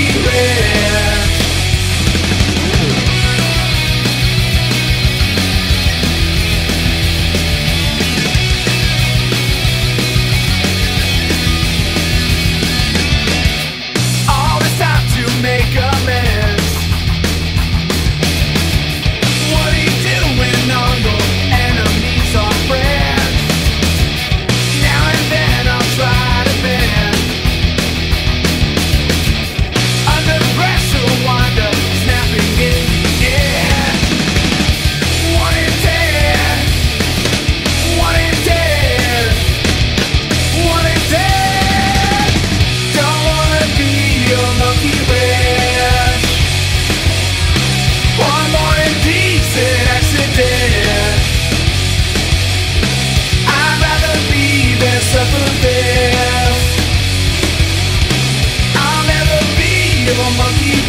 monkey ranch. All this time to make amends. What are you doing on your enemies or friends? Now and then I'll try to bend. Under pressure, wind up snapping in the air. 1 in 10, 1 in 10, 1 in 10. Don't wanna be a monkey ranch. One more indecent accident. I'd rather be than suffer this. I'll never be a monkey